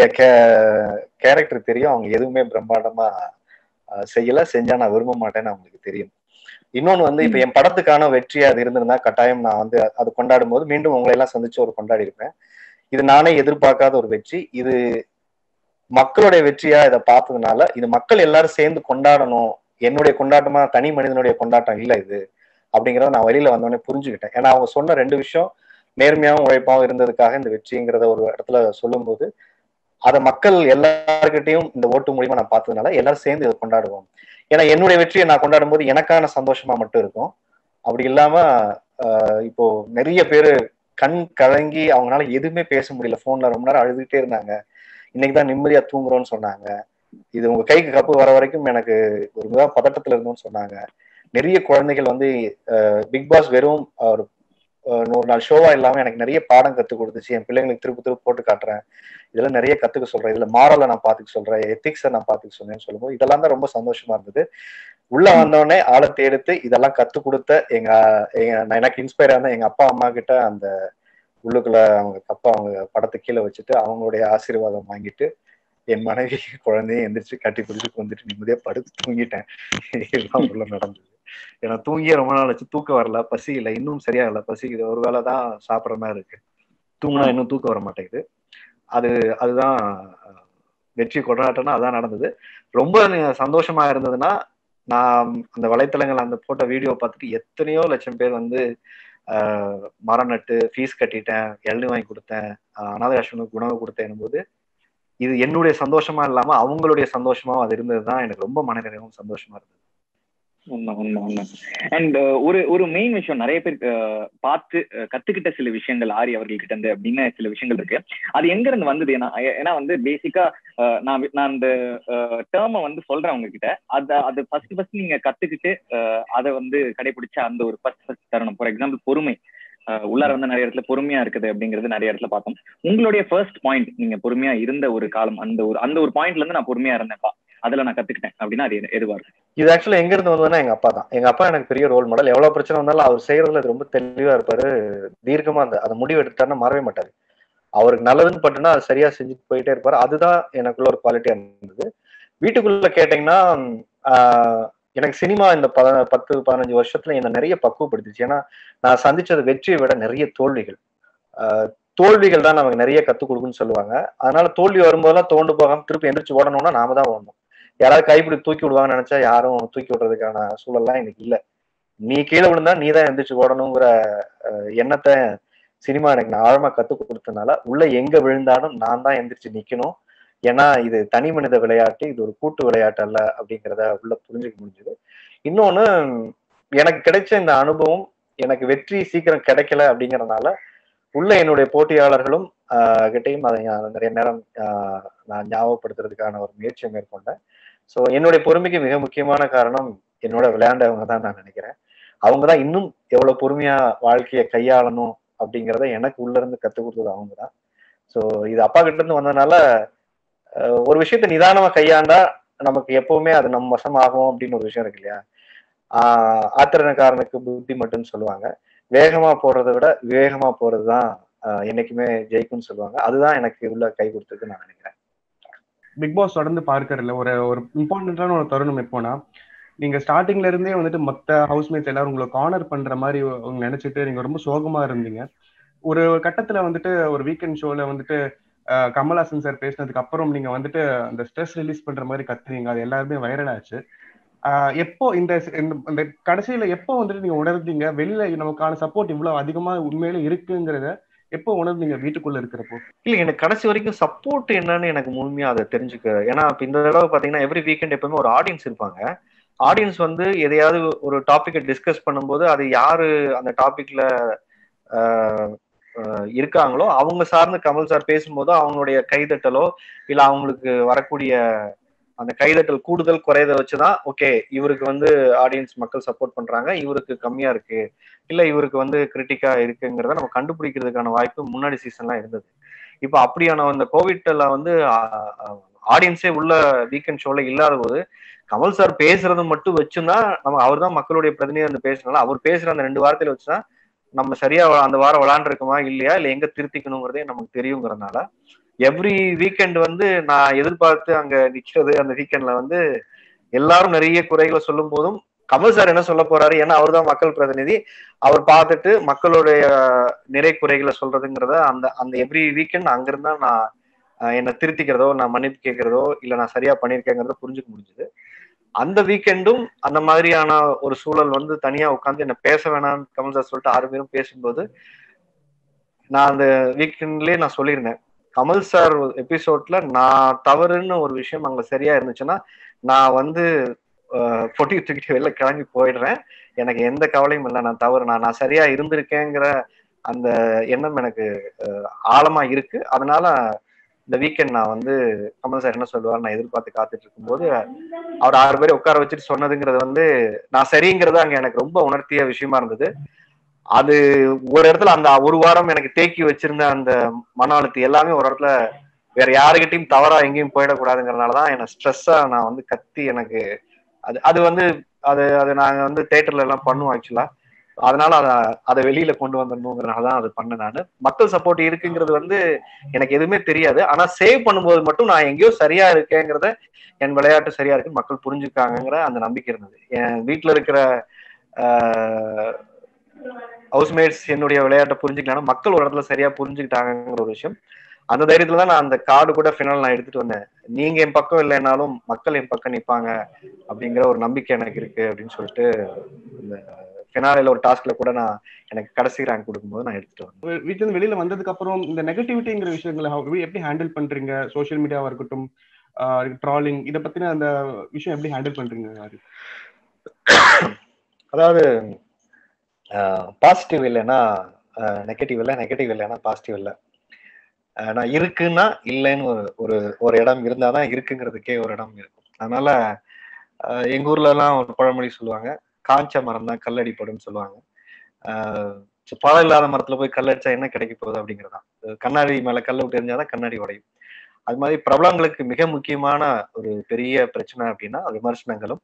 கேரக்டர் தெரியும், அவங்க எதுவுமே பிரம்மாண்டமா செய்யல, செஞ்சா நான் விரும்ப மாட்டேன்னு அவங்களுக்கு தெரியும். இன்னொன்னு வந்து இப்ப என் படத்துக்கான வெற்றியா அது இருந்திருந்தா கட்டாயம் நான் வந்து அது கொண்டாடும் போது மீண்டும் உங்களை எல்லாம் சந்திச்சு ஒரு கொண்டாடி இருப்பேன். இது நானே எதிர்பார்க்காத ஒரு வெற்றி, இது மக்களுடைய வெற்றியா இதை பார்த்ததுனால இது மக்கள் எல்லாரும் சேர்ந்து கொண்டாடணும், என்னுடைய கொண்டாட்டமா தனி மனிதனுடைய கொண்டாட்டம் இல்லை இது அப்படிங்கிறத நான் வெளியில வந்தோடனே புரிஞ்சுக்கிட்டேன். ஏன்னா அவங்க சொன்ன 2 விஷயம் நேர்மையாகவும் உழைப்பாகவும் இருந்ததுக்காக இந்த வெற்றிங்கிறத ஒரு இடத்துல சொல்லும் போது அதை மக்கள் எல்லாருக்கிட்டையும் இந்த ஓட்டு மூலியமா நான் பார்த்ததுனால எல்லாரும் சேர்ந்து இதை கொண்டாடுவோம். ஏன்னா என்னுடைய வெற்றியை நான் கொண்டாடும் போது எனக்கான சந்தோஷமா மட்டும் இருக்கும். அப்படி இல்லாம இப்போ நிறைய பேரு கண் கலங்கி அவங்களால எதுவுமே பேச முடியல, போன்ல ரொம்ப நேரம் அழுதுகிட்டே இருந்தாங்க, இன்னைக்குதான் நிம்மதியா தூங்குறோம்னு சொன்னாங்க, இது உங்க கைக்கு கப்பு வர வரைக்கும் எனக்கு ஒரு மிக பதட்டத்துல இருந்தோம்னு சொன்னாங்க. நிறைய குழந்தைகள் வந்து பிக் பாஸ் வெறும் ஒரு 100 நாள் ஷோவா இல்லாம எனக்கு நிறைய பாடம் கற்றுக் கொடுத்துச்சு, என் பிள்ளைங்களுக்கு திருப்பி போட்டு காட்டுறேன், இதெல்லாம் நிறைய கத்துக்க சொல்றேன், இதுல மாரலை நான் பாத்துக்க சொல்றேன், எத்திக்ஸை நான் பாத்துக்க சொன்னேன்னு சொல்லும்போது இதெல்லாம் தான் ரொம்ப சந்தோஷமா இருந்தது. உள்ள வந்தோடனே ஆழத்தை எடுத்து இதெல்லாம் கத்துக் கொடுத்த எனக்கு இன்ஸ்பயர் ஆன எங்க அப்பா அம்மா கிட்ட அந்த உள்ளுக்குள்ள அவங்க அப்பா அவங்க படத்தை கீழே வச்சுட்டு அவங்களுடைய ஆசீர்வாதம் வாங்கிட்டு என் மனைவி குழந்தையும் எந்திரிச்சு கட்டி பிடிச்சிட்டு வந்துட்டு நிம்மதியா படுத்து தூங்கிட்டேன். எல்லாம் உள்ள நடந்தது. ஏன்னா தூங்கியே ரொம்ப நாள் ஆச்சு, தூக்கம் வரல, பசி இல்லை, இன்னும் சரியா இல்லை, பசிக்குது, ஒரு வேளை தான் சாப்பிட்ற மாதிரி இருக்கு, தூங்கினா இன்னும் தூக்கம் வர மாட்டேங்குது. அதுதான் வெற்றி கொண்டாட்டம்னா அதான் நடந்தது. ரொம்ப சந்தோஷமா இருந்ததுன்னா நான் அந்த வலைத்தளங்கள் அந்த போட்ட வீடியோ பார்த்துட்டு எத்தனையோ லட்சம் பேர் வந்து மரம் நட்டு ஃபீஸ் கட்டிட்டேன், இளநீ வாங்கி கொடுத்தேன், அனாதை ஆசிரமத்துக்கு உணவு கொடுத்தேன் போது இது என்னுடைய சந்தோஷமா இல்லாம அவங்களுடைய சந்தோஷமாவும் அது இருந்ததுதான் எனக்கு ரொம்ப மனநிறைவும் சந்தோஷமா இருந்தது. உண்மை உண்மை உண்மை. அண்ட் ஒரு மெயின் விஷயம், நிறைய பேர் பார்த்து கத்துக்கிட்ட சில விஷயங்கள் ஆரி அவர்கள்கிட்ட இருந்து அப்படின்னு சில விஷயங்கள் இருக்கு. அது எங்க இருந்து வந்தது? ஏன்னா வந்து பேசிக்கா நான் அந்த டேர்மை வந்து சொல்றேன் உங்ககிட்ட. அது ஃபர்ஸ்ட் நீங்க கத்துக்கிட்டு அதை வந்து கடைபிடிச்ச அந்த ஒரு ஃபர்ஸ்ட் தருணம். ஃபார் எக்ஸாம்பிள் பொறுமை, உள்ளார வந்து நிறைய இடத்துல பொறுமையா இருக்குது அப்படிங்கிறது நிறைய இடத்துல பார்த்தோம். உங்களுடைய ஃபர்ஸ்ட் பாயிண்ட், நீங்க பொறுமையா இருந்த ஒரு காலம், அந்த ஒரு பாயிண்ட்ல இருந்து நான் பொறுமையா இருந்தேன்ப்பா, அதுல நான் கத்துக்கிட்டேன் அப்படின்னா அது எதுவா இருக்கு? இது ஆக்சுவலா எங்க இருந்து வந்ததுன்னா எங்க அப்பா தான். எங்க அப்பா எனக்கு பெரிய ரோல் மாடல். எவ்வளவு பிரச்சனை வந்தாலும் அவர் செய்யறதுல ரொம்ப தெளிவா இருப்பாரு. தீர்க்கமா அந்த முடிவு எடுத்துட்டாருன்னா மாறவே மாட்டாரு. அவருக்கு நல்லதுன்னு பட்டுனா அது சரியா செஞ்சுட்டு போயிட்டே இருப்பாரு. அதுதான் எனக்குள்ள ஒரு குவாலிட்டியா இருந்தது. வீட்டுக்குள்ள கேட்டீங்கன்னா எனக்கு சினிமா இந்த 10-15 வருஷத்துல என்ன நிறைய பக்குவப்படுத்துச்சு. ஏன்னா நான் சந்திச்சது வெற்றியை விட நிறைய தோல்விகள். தோல்விகள் தான் நமக்கு நிறைய கத்துக் கொடுக்குன்னு சொல்லுவாங்க. அதனால தோல்வி வரும்போதெல்லாம் தோண்டு போகாம திருப்பி எந்திரிச்சு ஓடணும்னா நாம தான் ஓடணும். யாராவது கைப்பிடி தூக்கி விடுவாங்கன்னு நினைச்சா யாரும் தூக்கி விடுறதுக்கான சூழல்லாம் இன்னைக்கு இல்லை. நீ கீழே விழுந்தா நீ தான் எந்திரிச்சு ஓடணுங்கிற எண்ணத்தை சினிமா எனக்கு ஆழமா கத்துக் கொடுத்ததுனால உள்ள எங்க விழுந்தாலும் நான் தான் எந்திரிச்சு நிக்கணும். ஏன்னா இது தனி மனித விளையாட்டு, இது ஒரு கூட்டு விளையாட்டு அல்ல அப்படிங்கிறத உள்ள புரிஞ்சுக்க முடிஞ்சது. இன்னொன்னு, எனக்கு கிடைச்ச இந்த அனுபவம் எனக்கு வெற்றி சீக்கிரம் கிடைக்கல அப்படிங்கறதுனால உள்ள என்னுடைய போட்டியாளர்களும் கிட்டையும் அதை நிறைய நேரம் நான் ஞாபகப்படுத்துறதுக்கான ஒரு முயற்சியை மேற்கொண்டேன். ஸோ என்னுடைய பொறுமைக்கு மிக முக்கியமான காரணம் என்னோட விளையாண்டவங்க தான் நான் நினைக்கிறேன். அவங்கதான் இன்னும் எவ்வளவு பொறுமையா வாழ்க்கையை கையாளணும் அப்படிங்கிறத எனக்கு உள்ள இருந்து கத்துக் கொடுத்தது அவங்க தான். ஸோ இது அப்பா கிட்ட இருந்து வந்ததுனால ஒரு விஷயத்த நிதானமா கையாண்டா நமக்கு எப்பவுமே அது நம்ம வசமாகும் அப்படின்னு ஒரு விஷயம் இருக்கு இல்லையா. ஆத்திரக்காரனுக்கு புத்தி மட்டும்னு சொல்லுவாங்க. வேகமா போறதை விட விவேகமா போறதுதான் என்னைக்குமே ஜெயிக்கும்னு சொல்லுவாங்க. அதுதான் எனக்கு உள்ள கை கொடுத்ததுன்னு நான் நினைக்கிறேன். பிக் பாஸ் தொடர்ந்து பார்க்கறதுல ஒரு இம்பார்ட்டன்டான ஒரு தருணம் எப்போனா, நீங்க ஸ்டார்டிங்ல இருந்தே வந்துட்டு மற்ற ஹவுஸ்மேட்ஸ் எல்லாரும் உங்களை கார்னர் பண்ற மாதிரி நினைச்சிட்டு நீங்க ரொம்ப சோகமா இருந்தீங்க. ஒரு கட்டத்துல வந்துட்டு ஒரு வீக்கெண்ட் ஷோல வந்துட்டு கமல்ஹாசன் சார் பேசினதுக்கு அப்புறம் நீங்க வந்துட்டு அந்த ஸ்ட்ரெஸ் ரிலீஸ் பண்ற மாதிரி கத்துறீங்க. அது எல்லாருமே வைரல் ஆச்சு. எப்போ இந்த கடைசியில எப்போ வந்துட்டு நீங்க உணர்ந்தீங்க வெளியில நமக்கான சப்போர்ட் இவ்வளவு அதிகமா உண்மையில இருக்குங்கிறத எப்போ உணர்ந்தீங்க வீட்டுக்குள்ள இருக்கிறப்போ? இல்ல, எனக்கு கடைசி வரைக்கும் சப்போர்ட் என்னன்னு எனக்கு முழுமையா அதை தெரிஞ்சுக்க. ஏன்னா இப்ப இந்த தடவை பாத்தீங்கன்னா எவ்ரி வீக்கெண்ட் எப்பவுமே ஒரு ஆடியன்ஸ் இருப்பாங்க. ஆடியன்ஸ் வந்து எதையாவது ஒரு டாபிக்கை டிஸ்கஸ் பண்ணும்போது அது யாரு அந்த டாபிக்ல இருக்காங்களோ அவங்க சார்ந்து கமல் சார் பேசும்போது அவங்களுடைய கைதட்டலோ இல்ல அவங்களுக்கு வரக்கூடிய அந்த கைதட்டல் கூடுதல் குறையதை வச்சுதான் ஓகே இவருக்கு வந்து ஆடியன்ஸ் மக்கள் சப்போர்ட் பண்றாங்க, இவருக்கு கம்மியா இருக்கு, இல்ல இவருக்கு வந்து கிரிட்டிக்கா இருக்குங்கிறத நம்ம கண்டுபிடிக்கிறதுக்கான வாய்ப்பு முன்னாடி சீசன்லாம் இருந்தது. இப்ப அப்படியான அந்த கோவிட்ல வந்து ஆடியன்ஸே உள்ள வீக்கெண்ட் ஷோல இல்லாத போது கமல் சார் பேசுறது மட்டும் வச்சுன்னா நம்ம அவர் தான் மக்களுடைய பிரதிநிதி வந்து பேசுறதுனால அவர் பேசுற அந்த 2 வாரத்துல வச்சுதான் நம்ம சரியா அந்த வாரம் விளையாண்டுருக்குமா இல்லையா இல்ல எங்க திருத்திக்கணுங்கிறதே நமக்கு தெரியுங்கிறதுனால எவ்ரி வீக்கெண்ட் வந்து நான் எதிர்பார்த்து அங்க நிக்கிறது. அந்த வீக்கெண்ட்ல வந்து எல்லாரும் நிறைய குறைகளை சொல்லும் போதும் கமல் சார் என்ன சொல்ல போறாரு, ஏன்னா அவர் தான் மக்கள் பிரதிநிதி, அவர் பார்த்துட்டு மக்களுடைய நிறை குறைகளை சொல்றதுங்கிறத அந்த எவ்ரி வீக்கெண்ட் அங்கிருந்தா நான் என்னை திருத்திக்கிறதோ நான் மன்னிப்பு கேட்கறதோ இல்ல நான் சரியா பண்ணியிருக்கேங்கிறத புரிஞ்சுக்க முடிஞ்சுது. அந்த வீக்கெண்டும் அந்த மாதிரியான ஒரு சூழல் வந்து தனியா உட்காந்து என்ன பேச வேணாம்னு கமல் சார் சொல்லிட்டு 6 பேரும் பேசும்போது நான் அந்த வீக்கெண்ட்லயே நான் சொல்லியிருந்தேன், கமல் சார் எபிசோட்ல நான் தவறுன்னு ஒரு விஷயம் அங்க சரியா இருந்துச்சுன்னா நான் வந்து பொட்டி தூக்கிட்டு வெளில கிளம்பி போயிடுறேன், எனக்கு எந்த கவலையும் இல்லை, நான் தவறு நான் சரியா இருந்திருக்கேங்கிற அந்த எண்ணம் எனக்கு ஆழமா இருக்கு. அதனால இந்த வீக்கெண்ட் நான் வந்து கமல் சார் என்ன சொல்லுவார் நான் எதிர்பார்த்து காத்துட்டு இருக்கும்போது அவர் 6 பேரை உட்கார வச்சுட்டு சொன்னதுங்கிறது வந்து நான் சரிங்கிறது அங்க எனக்கு ரொம்ப உணர்த்திய விஷயமா இருந்தது. அது ஒரு இடத்துல அந்த ஒரு வாரம் எனக்கு தேக்கி வச்சிருந்த அந்த மன அழுத்தம் எல்லாமே ஒரு இடத்துல வேற யாருக்கிட்டையும் தவறா எங்கேயும் போயிடக்கூடாதுங்கிறதுனாலதான் என்ன ஸ்ட்ரெஸ்ஸா நான் வந்து கத்தி எனக்கு அது வந்து அது நாங்க வந்து தியேட்டர்ல எல்லாம் பண்ணுவோம் ஆக்சுவலா. அதனால அதை வெளியில கொண்டு வந்துடணுங்கிறதுனாலதான் அது பண்ணேன். நான் மக்கள் சப்போர்ட் இருக்குங்கிறது வந்து எனக்கு எதுவுமே தெரியாது, ஆனா சேவ் பண்ணும்போது மட்டும் நான் எங்கேயோ சரியா இருக்கேங்கிறத என் விளையாட்டு சரியா இருக்கு மக்கள் புரிஞ்சுக்காங்கிற அந்த நம்பிக்கை இருந்தது. என் வீட்டுல இருக்கிற ஹவுஸ்மேட்ஸ் என்னுடைய விளையாட்டை புரிஞ்சுக்கலாம், மக்கள் ஒரு இடத்துல சரியா புரிஞ்சுக்கிட்டாங்கிற ஒரு விஷயம். அந்த தைரியத்துலதான் நான் அந்த கார்டு கூட ஃபினால் நான் எடுத்துட்டு வந்தேன். நீங்க என் பக்கம் இல்லைன்னாலும் மக்கள் என் பக்கம் நிற்பாங்க அப்படிங்கிற ஒரு நம்பிக்கை எனக்கு இருக்கு அப்படின்னு சொல்லிட்டு இந்த ஃபினாலில ஒரு டாஸ்க்ல கூட நான் எனக்கு கடைசி ரேங்க் கொடுக்கும்போது நான் எடுத்துட்டு வந்தேன். வீட்டுல இருந்து வெளியில வந்ததுக்கு அப்புறம் இந்த நெகட்டிவிட்டிங்கிற விஷயங்களை எப்படி ஹேண்டில் பண்றீங்க? சோசியல் மீடியாவா இருக்கட்டும், ட்ராலிங், இதை பத்தின அந்த விஷயம் எப்படி ஹேண்டில் பண்றீங்க? அதாவது பாசிட்டிவ் இல்லைன்னா நெகட்டிவ் இல்லை, நெகட்டிவ் இல்லைன்னா பாசிட்டிவ் இல்லை. நான் இருக்குன்னா இல்லைன்னு ஒரு ஒரு இடம் இருந்தாதான் இருக்குங்கிறதுக்கே ஒரு இடம் இருக்கும். அதனால எங்க ஊர்ல எல்லாம் ஒரு பழமொழி சொல்லுவாங்க, காஞ்ச மரம் தான் கல்லடிப்படும் சொல்லுவாங்க. பழம் இல்லாத மரத்துல போய் கல் அடிச்சா என்ன கிடைக்க போகுது அப்படிங்கிறதான். கண்ணாடி மேல கல்ல விட்டு எரிஞ்சாதான் கண்ணாடி உடையும். அது மாதிரி பிரபலங்களுக்கு மிக முக்கியமான ஒரு பெரிய பிரச்சனை அப்படின்னா விமர்சனங்களும்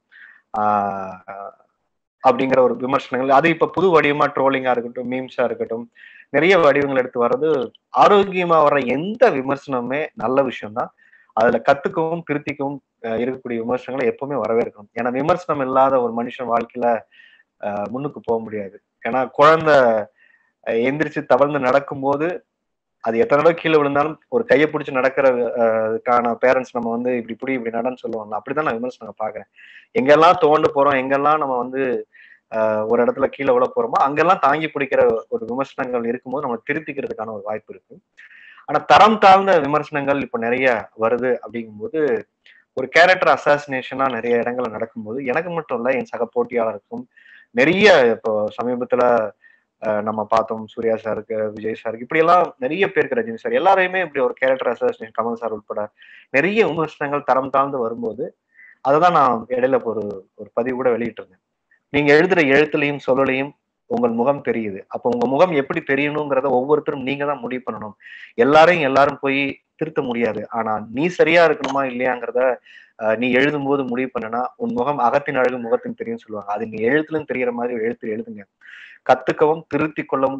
அப்படிங்கிற ஒரு விமர்சனங்கள். அது இப்ப புது வடிவமா ட்ரோலிங்கா இருக்கட்டும், மீம்ஸா இருக்கட்டும், நிறைய வடிவங்கள் எடுத்து வர்றது. ஆரோக்கியமா வர்ற எந்த விமர்சனமே நல்ல விஷயம்தான். அதுல கத்துக்கவும் திருத்திக்கவும் இருக்கக்கூடிய விமர்சனங்களை எப்பவுமே வரவேற்கணும். ஏன்னா விமர்சனம் இல்லாத ஒரு மனுஷன் வாழ்க்கையில முன்னுக்கு போக முடியாது. ஏன்னா குழந்தை எந்திரிச்சு தவழ்ந்து நடக்கும்போது அது எத்தனை தடவை கீழே விழுந்தாலும் ஒரு கையை பிடிச்சி நடக்கிறதுக்கான பேரண்ட்ஸ் நம்ம வந்து இப்படி நடன்னு சொல்லுவாங்க. அப்படிதான் நான் விமர்சனம் பாக்குறேன். எங்கெல்லாம் தோண்டு போறோம், எங்கெல்லாம் நம்ம வந்து ஒரு இடத்துல கீழே விழ போறோமோ அங்கெல்லாம் தாங்கி பிடிக்கிற ஒரு விமர்சனங்கள் இருக்கும்போது நம்ம திருத்திக்கிறதுக்கான ஒரு வாய்ப்பு இருக்கு. ஆனா தரம் தாழ்ந்த விமர்சனங்கள் இப்ப நிறைய வருது அப்படிங்கும்போது ஒரு கேரக்டர் அசாசினேஷனா நிறைய இடங்கள்ல நடக்கும்போது எனக்கு மட்டும் இல்ல, என் சக போட்டியாளருக்கும் நிறைய இப்போ சமீபத்துல நம்ம பார்த்தோம், சூர்யா சாருக்கு, விஜய் சாருக்கு, இப்படி எல்லாம் நிறைய பேருக்கு, ரஜினி சார், எல்லாரையுமே இப்படி ஒரு கேரக்டர் அசாசினேஷன், கமல் சார் உட்பட நிறைய விமர்சனங்கள் தரம் தாழ்ந்து வரும்போது அததான் நான் இடையில ஒரு பதிவு கூட வெளியிட்டு இருந்தேன். நீங்க எழுதுற எழுத்துலையும் சொல்லலையும் உங்கள் முகம் தெரியுது. அப்ப உங்க முகம் எப்படி தெரியணுங்கிறத ஒவ்வொருத்தரும் நீங்க தான் முடிவு பண்ணணும். எல்லாரும் போய் திருத்த முடியாது. ஆனா நீ சரியா இருக்கணுமா இல்லையாங்கிறத நீ எழுதும் போது முடிவு பண்ணனா உன் முகம் அகத்தின் அழகு முகத்தின் தெரியும் சொல்லுவாங்க. அது நீ எழுத்துலும் தெரிகிற மாதிரி எழுத்து எழுதுங்க. கத்துக்கவும் திருத்தி கொள்ளவும்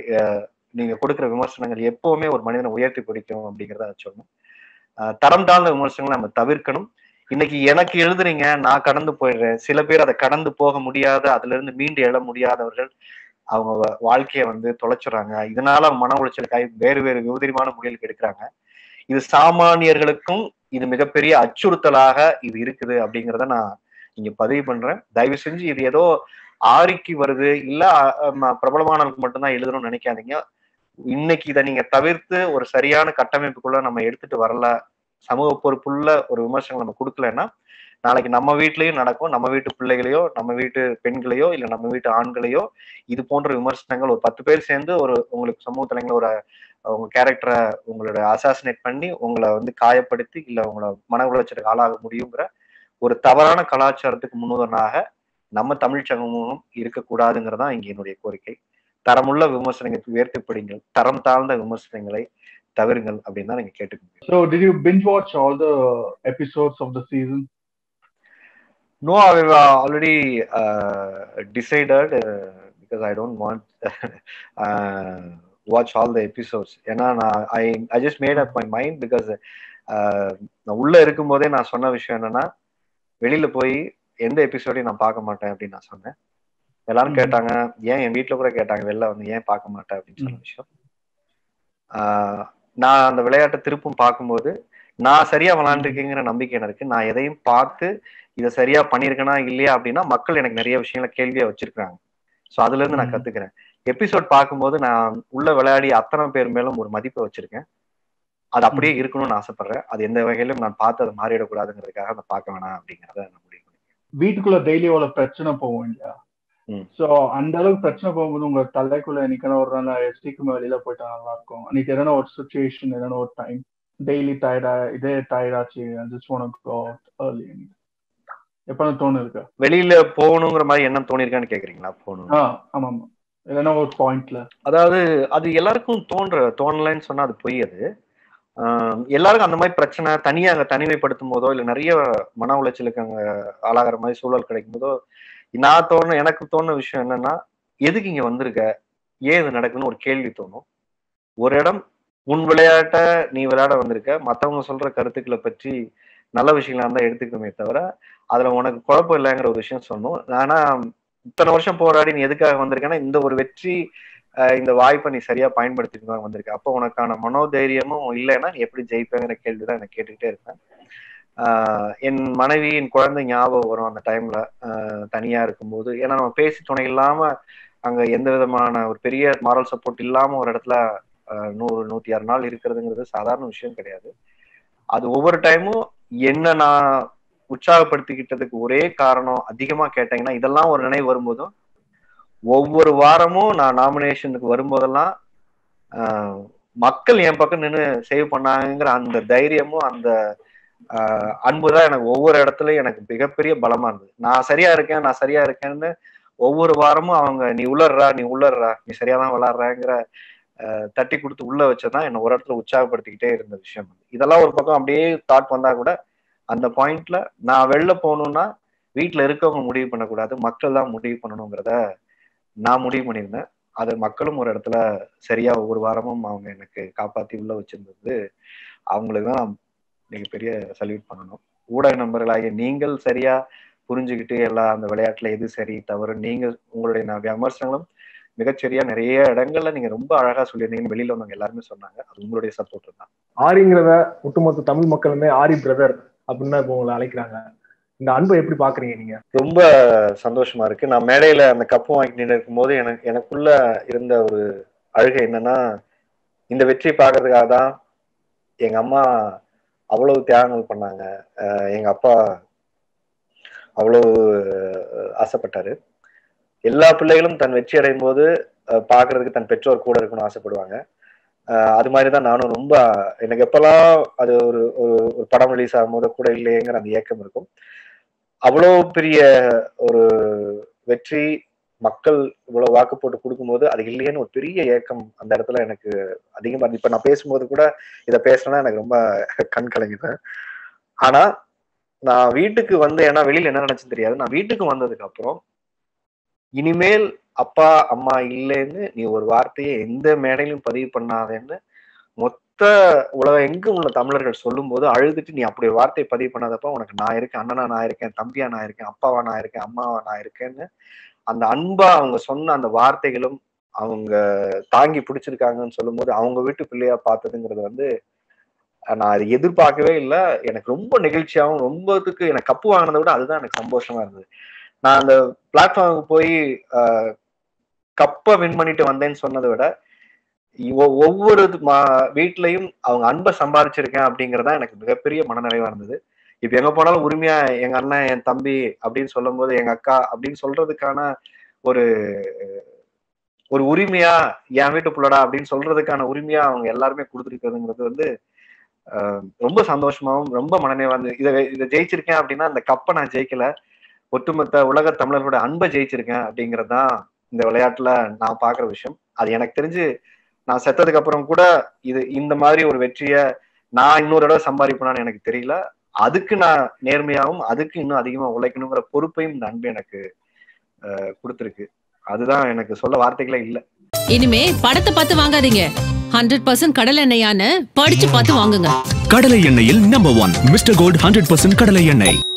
நீங்க கொடுக்குற விமர்சனங்கள் எப்பவுமே ஒரு மனிதனை உயர்த்தி பிடிக்கும் அப்படிங்கிறத சொல்லணும். தரம் தாழ்ந்த விமர்சனங்களை நம்ம தவிர்க்கணும். இன்னைக்கு எனக்கு எழுதுறீங்க, நான் கடந்து போயிடுறேன். சில பேர் அதை கடந்து போக முடியாத, அதுல இருந்து மீண்டு எழ முடியாதவர்கள் அவங்க வாழ்க்கையை வந்து தொலைச்சுறாங்க. இதனால மன உளைச்சலுக்காய் வேறு விபரீதமான முடிவுகளுக்கு எடுக்கிறாங்க. இது சாமானியர்களுக்கும் இது மிகப்பெரிய அச்சுறுத்தலாக இது இருக்குது அப்படிங்கிறத நான் இங்க பதிவு பண்றேன். தயவு செஞ்சு இது ஏதோ ஆரிக்கு வருது இல்ல பிரபலமானவர்களுக்கு மட்டும்தான் எழுதணும்னு நினைக்காதீங்க. இன்னைக்கு இதை நீங்க தவிர்த்து ஒரு சரியான கட்டமைப்புக்குள்ள நம்ம எடுத்துட்டு வரல, சமூக பொறுப்புள்ள ஒரு விமர்சனம் நம்ம கொடுக்கலன்னா நாளைக்கு நம்ம வீட்லயும் நடக்கும். நம்ம வீட்டு பிள்ளைகளையோ, நம்ம வீட்டு பெண்களையோ, இல்ல நம்ம வீட்டு ஆண்களையோ இது போன்ற விமர்சனங்கள் ஒரு 10 பேர் சேர்ந்து உங்களுக்கு சமூக தலைங்களை உங்க கேரக்டரை உங்களோட அசாசினேட் பண்ணி உங்களை வந்து காயப்படுத்தி இல்ல உங்களை மன உளைச்சலுக்கு ஆளாக முடியுங்கிற ஒரு தவறான கலாச்சாரத்துக்கு முன்னுதாரணமாக நம்ம தமிழ் சமூகம் இருக்கக்கூடாதுங்கிறதான் இங்க என்னுடைய கோரிக்கை. தரமுள்ள விமர்சனங்களை உயர்த்தப்படுங்கள், தரம் தாழ்ந்த விமர்சனங்களை தவிருங்கள் அப்படின்னு தான் நீங்க கேட்டுக்கோங்க. So did you binge watch all the episodes of the season? No, I've already decided because I don't want watch all the episodes. ஏன்னா I just made up my mind because நான் உள்ள இருக்கும் போதே நான் சொன்ன விஷயம் என்னன்னா வெளியில போய் எந்த எபிசோடையும் நான் பார்க்க மாட்டேன் அப்படின்னு நான் சொன்னேன். எல்லாரும் கேட்டாங்க, ஏன் என் வீட்டுல கூட கேட்டாங்க வெளில வந்து ஏன் பார்க்க மாட்டேன் அப்படின்னு சொன்ன விஷயம். நான் அந்த விளையாட்டை திருப்பும் பார்க்கும்போது நான் சரியா விளையாண்டுருக்கேங்கிற நம்பிக்கை எனக்கு. நான் எதையும் பார்த்து இதை சரியா பண்ணியிருக்கேனா இல்லையா அப்படின்னா மக்கள் எனக்கு நிறைய விஷயங்களை கேள்வியா வச்சிருக்காங்க. ஸோ அதுல இருந்து நான் கத்துக்கிறேன். எபிசோட் பார்க்கும்போது நான் உள்ள விளையாடி அத்தனை பேர் மேலும் ஒரு மதிப்பை வச்சிருக்கேன். அது அப்படியே இருக்கணும்னு ஆசைப்படுறேன். அது எந்த வகையிலும் நான் பார்த்து அதை மாறிடக்கூடாதுங்கிறதுக்காக அதை பார்க்க வேணாம் அப்படிங்கிறத நான் முடிவு பண்ணிக்கிறேன். வீட்டுக்குள்ள டெய்லி அவ்வளவு பிரச்சனை போவோம் இல்லையா? சோ அந்த அளவுக்கு பிரச்சனை போகும்போது உங்க தலைக்குள்ள நிக்கிற ஒரு நாள் சீக்கிரமா வெளியில போயிட்டா நல்லா இருக்கும். அன்னைக்கு எதனா ஒரு சுச்சுவேஷன், எதனா ஒரு டைம் டெய்லி டயர்டாச்சு எப்ப தோணு இருக்கா வெளியில போகணுங்கிற மாதிரி என்ன தோணிருக்கான்னு கேக்குறீங்களா? போகணும். ஆமா ஆமா, எதனா ஒரு பாயிண்ட்ல. அதாவது அது எல்லாருக்கும் தோணலைன்னு சொன்னா அது பொய். அது எல்லாருக்கும் அந்த மாதிரி பிரச்சனை தனியா அங்க தனிமைப்படுத்தும் போதோ இல்ல நிறைய மன உளைச்சலுக்கு அங்க ஆளாகிற மாதிரி சூழல் கிடைக்கும் போதோ எனக்கு தோணுன விஷயம் என்னன்னா, எதுக்கு இங்க வந்திருக்க, ஏன் இது நடக்குன்னு ஒரு கேள்வி தோணும். ஒரு இடம் உன் விளையாட்ட நீ விளையாட வந்திருக்க, மற்றவங்க சொல்ற கருத்துக்களை பற்றி நல்ல விஷயங்களா இருந்தா எடுத்துக்கணுமே தவிர அதுல உனக்கு குழப்பம் இல்லைங்கிற ஒரு விஷயம் சொன்னோம். ஆனா இத்தனை வருஷம் போராடி நீ எதுக்காக வந்திருக்கேன்னா இந்த ஒரு வெற்றி, இந்த வாய்ப்பை நீ சரியா பயன்படுத்திட்டு வந்திருக்க. அப்போ உனக்கான மனோதைரியமும் இல்லைன்னா நீ எப்படி ஜெயிப்பேங்கிற கேள்விதான் எனக்கு கேட்டுக்கிட்டே இருப்பேன். என் மனைவி, என் குழந்தை ஞாபகம் வரும் அந்த டைம்ல தனியா இருக்கும்போது. ஏன்னா நம்ம பேசி துணை இல்லாம அங்க எந்த விதமான ஒரு பெரிய மாரல் சப்போர்ட் இல்லாம ஒரு இடத்துல 100-106 நாள் இருக்கிறதுங்கிறது சாதாரண விஷயம் கிடையாது. அது ஒவ்வொரு டைமும் என்ன நான் உற்சாகப்படுத்திக்கிட்டதுக்கு ஒரே காரணம் அதிகமா கேட்டீங்கன்னா, இதெல்லாம் ஒரு நினைவு வரும்போதும் ஒவ்வொரு வாரமும் நான் நாமினேஷனுக்கு வரும்போதெல்லாம் மக்கள் என் பக்கம் நின்று சேவ் பண்ணாங்கிற அந்த தைரியமும் அந்த அன்புதான் எனக்கு ஒவ்வொரு இடத்துலயும் எனக்கு மிகப்பெரிய பலமா இருந்தது. நான் சரியா இருக்கேன்னு ஒவ்வொரு வாரமும் அவங்க நீ உள்ளர்றா நீ சரியாதான் விளாடுறாங்கிற தட்டி கொடுத்து உள்ள வச்சதான் என்ன ஒரு இடத்துல உற்சாகப்படுத்திக்கிட்டே இருந்த விஷயம். இதெல்லாம் ஒரு பக்கம் அப்படியே தாட் வந்தா கூட அந்த பாயிண்ட்ல நான் வெளில போகணும்னா வீட்டுல இருக்கவங்க முடிவு பண்ணக்கூடாது, மக்கள் தான் முடிவு பண்ணணுங்கிறத நான் முடிவு பண்ணியிருந்தேன். அது மக்களும் ஒரு இடத்துல சரியா ஒவ்வொரு வாரமும் அவங்க எனக்கு காப்பாத்தி உள்ள வச்சிருந்தது. அவங்களுக்கு தான் மிகப்பெரிய சல்யூட் பண்ணணும். ஊடக நண்பர்களாகிய நீங்கள் சரியா புரிஞ்சுக்கிட்டு எல்லாம் அந்த விளையாட்டுல எது சரி தவறு நீங்க உங்களுடைய விமர்சனங்களும் மிகச்சரியா நிறைய இடங்கள்ல நீங்க ரொம்ப அழகா சொல்லியிருந்தீங்கன்னு வெளியில வந்தவங்க எல்லாருமே சொன்னாங்க. அது உங்களுடைய சப்போர்ட் தான். ஆரிங்கிறத ஒட்டுமொத்த தமிழ் மக்களுமே ஆரி பிரதர் அப்படின்னு தான் இப்போ உங்களை அழைக்கிறாங்க. இந்த அன்பை எப்படி பாக்குறீங்க நீங்க? ரொம்ப சந்தோஷமா இருக்கு. நான் மேடையில அந்த கப்பு வாங்கிட்டு இருக்கும் போது எனக்குள்ள இருந்த ஒரு அழுகை என்னன்னா, இந்த வெற்றி பார்க்கறதுக்காக தான் எங்க அம்மா அவ்வளவு தியாகங்கள் பண்ணாங்க, எங்க அப்பா அவ்வளவு ஆசைப்பட்டாரு. எல்லா பிள்ளைகளும் தன் வெற்றி அடையும் போது பாக்குறதுக்கு தன் பெற்றோர் கூட இருக்கணும்னு ஆசைப்படுவாங்க. அது மாதிரிதான் நானும் ரொம்ப எனக்கு எப்பெல்லாம் அது ஒரு ஒரு படம் ரிலீஸ் ஆகும் போது கூட இல்லையேங்கிற அந்த ஏக்கம் இருக்கும். அவ்வளோ பெரிய ஒரு வெற்றி மக்கள் இவ்வளவு வாக்கு போட்டு கொடுக்கும்போது அது இல்லையேன்னு ஒரு பெரிய ஏக்கம் அந்த இடத்துல எனக்கு அதிகமா இப்ப நான் பேசும்போது கூட இதை பேசணும்னா எனக்கு ரொம்ப கண் கலங்கிட்டேன். ஆனா நான் வீட்டுக்கு வந்து, ஏன்னா வெளியில என்ன நினைச்சுன்னு தெரியாது, நான் வீட்டுக்கு வந்ததுக்கு அப்புறம் இனிமேல் அப்பா அம்மா இல்லைன்னு நீ ஒரு வார்த்தையை எந்த மேடையிலும் பதிவு பண்ணாதேன்னு மொத்த உலகம் எங்கும் உள்ள தமிழர்கள் சொல்லும் போது அழுதுட்டு நீ அப்படி ஒரு வார்த்தையை பதிவு பண்ணாதப்ப உனக்கு நான் இருக்கேன், அண்ணனா நான் இருக்கேன், தம்பியா நான் இருக்கேன், அப்பாவா நான் இருக்கேன், அம்மாவா நான் இருக்கேன்னு அந்த அன்பா அவங்க சொன்ன அந்த வார்த்தைகளும் அவங்க தாங்கி பிடிச்சிருக்காங்கன்னு சொல்லும் போது அவங்க வீட்டு பிள்ளையா பார்த்ததுங்கிறது வந்து நான் அது எதிர்பார்க்கவே இல்லை. எனக்கு ரொம்ப நெகிழ்ச்சியாகவும் ரொம்பத்துக்கு எனக்கு கப்பு வாங்கினதை விட அதுதான் எனக்கு சந்தோஷமா இருந்தது. நான் அந்த பிளாட்ஃபார்முக்கு போய் கப்பை வின் பண்ணிட்டு வந்தேன்னு சொன்னதை விட ஒவ்வொரு வீட்லயும் அவங்க அன்பை சம்பாதிச்சிருக்கேன் அப்படிங்கறதா எனக்கு மிகப்பெரிய மனநிறைவா இருந்தது. இப்ப எங்க போனாலும் உரிமையா எங்க அண்ணன் என் தம்பி அப்படின்னு சொல்லும் போது எங்க அக்கா அப்படின்னு சொல்றதுக்கான ஒரு ஒரு உரிமையா என் வீட்டு புள்ளடா அப்படின்னு சொல்றதுக்கான உரிமையா அவங்க எல்லாருமே கொடுத்துருக்கிறதுங்கிறது வந்து ரொம்ப சந்தோஷமாவும் ரொம்ப மனநிறைவா இருந்தது. இதை ஜெயிச்சிருக்கேன் அப்படின்னா அந்த கப்பை நான் ஜெயிக்கல, ஒட்டுமொத்த உலக தமிழர்களோட அன்பை ஜெயிச்சிருக்கேன் அப்படிங்கறதுதான் இந்த விளையாட்டுல நான் பாக்குற விஷயம். அது எனக்கு தெரிஞ்சு நான் செத்ததுக்கு அப்புறம் கூட இந்த மாதிரி ஒரு வெற்றிய நான் இன்னொரு தடவை சம்பாதிப்பேனான்னு எனக்கு தெரியல. அதுக்கு நான் நேர்மையாகவும் அதுக்கு இன்னும் அதிகமா உழைக்கணுங்கிற பொறுப்பையும் இந்த அன்பு எனக்கு கொடுத்துருக்கு. அதுதான் எனக்கு சொல்ல வார்த்தைகளே இல்ல. இனிமே படத்தை பார்த்து வாங்காதீங்க, 100% கடலை எண்ணெயான்னு படிச்சு பார்த்து வாங்குங்க. கடலை எண்ணெயில் நம்பர் 1 மிஸ்டர் கோல்ட் 100% கடலை எண்ணெய்.